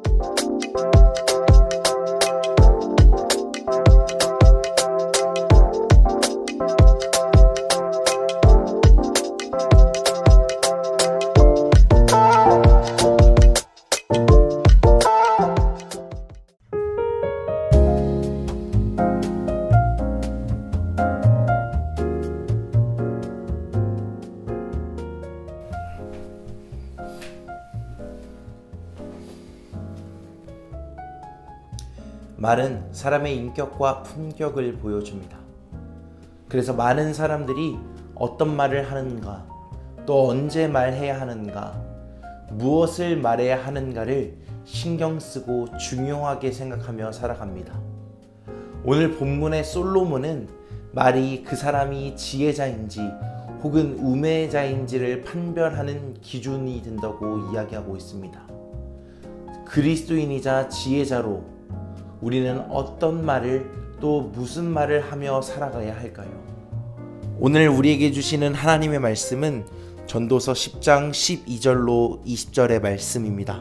말은 사람의 인격과 품격을 보여줍니다. 그래서 많은 사람들이 어떤 말을 하는가, 또 언제 말해야 하는가, 무엇을 말해야 하는가를 신경 쓰고 중요하게 생각하며 살아갑니다. 오늘 본문의 솔로몬은 말이 그 사람이 지혜자인지 혹은 우매자인지를 판별하는 기준이 된다고 이야기하고 있습니다. 그리스도인이자 지혜자로 우리는 어떤 말을 또 무슨 말을 하며 살아가야 할까요? 오늘 우리에게 주시는 하나님의 말씀은 전도서 10장 12절로 20절의 말씀입니다.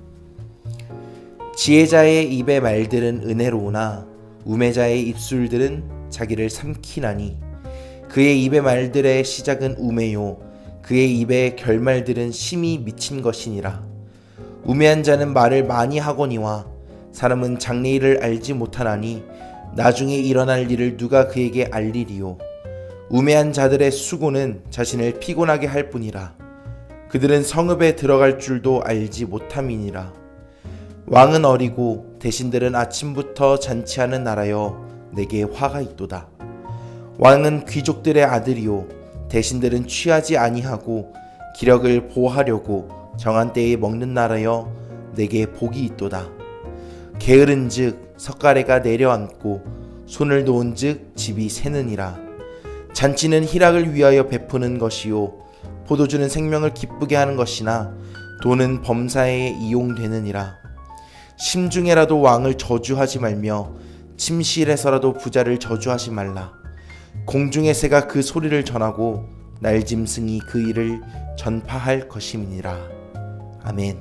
지혜자의 입의 말들은 은혜로우나 우매자의 입술들은 자기를 삼키나니 그의 입의 말들의 시작은 우매요 그의 입의 결말들은 심히 미친 것이니라. 우매한 자는 말을 많이 하거니와 사람은 장래일을 알지 못하나니 나중에 일어날 일을 누가 그에게 알리리요. 우매한 자들의 수고는 자신을 피곤하게 할 뿐이라. 그들은 성읍에 들어갈 줄도 알지 못함이니라. 왕은 어리고 대신들은 아침부터 잔치하는 나라여 내게 화가 있도다. 왕은 귀족들의 아들이요 대신들은 취하지 아니하고 기력을 보하려고 정한 때에 먹는 나라여 내게 복이 있도다. 게으른즉 석가래가 내려앉고 손을 놓은즉 집이 새느니라. 잔치는 희락을 위하여 베푸는 것이요 포도주는 생명을 기쁘게 하는 것이나 돈은 범사에 이용되느니라. 심중에라도 왕을 저주하지 말며 침실에서라도 부자를 저주하지 말라. 공중의 새가 그 소리를 전하고 날짐승이 그 일을 전파할 것임이니라. 아멘.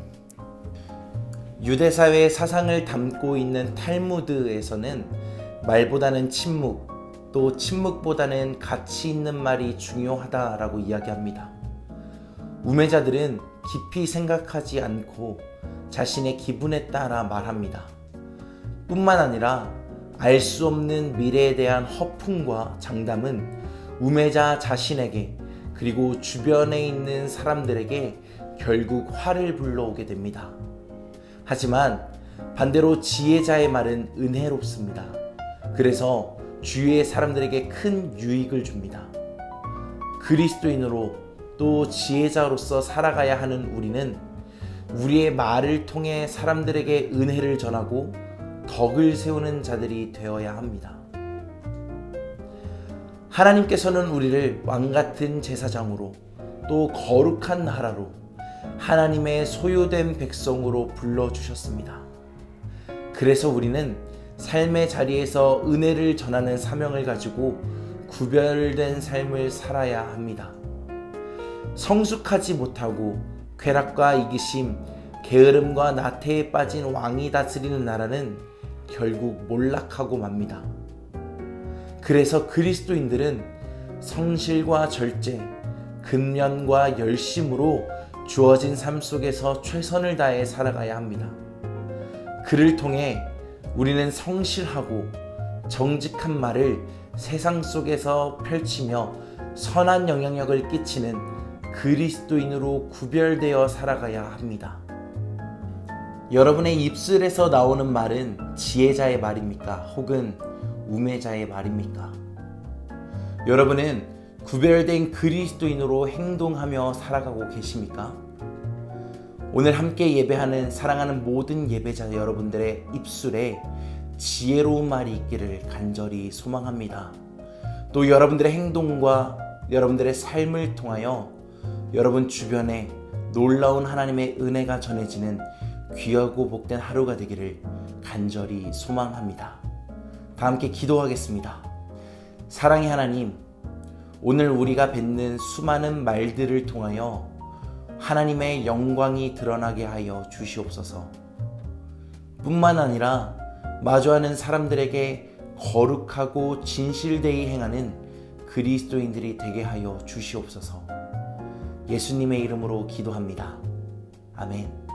유대사회의 사상을 담고 있는 탈무드에서는 말보다는 침묵, 또 침묵보다는 가치 있는 말이 중요하다라고 이야기합니다. 우매자들은 깊이 생각하지 않고 자신의 기분에 따라 말합니다. 뿐만 아니라 알 수 없는 미래에 대한 허풍과 장담은 우매자 자신에게 그리고 주변에 있는 사람들에게 결국 화를 불러오게 됩니다. 하지만 반대로 지혜자의 말은 은혜롭습니다. 그래서 주위의 사람들에게 큰 유익을 줍니다. 그리스도인으로 또 지혜자로서 살아가야 하는 우리는 우리의 말을 통해 사람들에게 은혜를 전하고 덕을 세우는 자들이 되어야 합니다. 하나님께서는 우리를 왕같은 제사장으로 또 거룩한 나라로 하나님의 소유된 백성으로 불러주셨습니다. 그래서 우리는 삶의 자리에서 은혜를 전하는 사명을 가지고 구별된 삶을 살아야 합니다. 성숙하지 못하고 쾌락과 이기심, 게으름과 나태에 빠진 왕이 다스리는 나라는 결국 몰락하고 맙니다. 그래서 그리스도인들은 성실과 절제, 근면과 열심으로 주어진 삶 속에서 최선을 다해 살아가야 합니다. 그를 통해 우리는 성실하고 정직한 말을 세상 속에서 펼치며 선한 영향력을 끼치는 그리스도인으로 구별되어 살아가야 합니다. 여러분의 입술에서 나오는 말은 지혜자의 말입니까? 혹은 우매자의 말입니까? 여러분은 구별된 그리스도인으로 행동하며 살아가고 계십니까? 오늘 함께 예배하는 사랑하는 모든 예배자 여러분들의 입술에 지혜로운 말이 있기를 간절히 소망합니다. 또 여러분들의 행동과 여러분들의 삶을 통하여 여러분 주변에 놀라운 하나님의 은혜가 전해지는 귀하고 복된 하루가 되기를 간절히 소망합니다. 다 함께 기도하겠습니다. 사랑의 하나님, 오늘 우리가 뱉는 수많은 말들을 통하여 하나님의 영광이 드러나게 하여 주시옵소서. 뿐만 아니라 마주하는 사람들에게 거룩하고 진실되이 행하는 그리스도인들이 되게 하여 주시옵소서. 예수님의 이름으로 기도합니다. 아멘.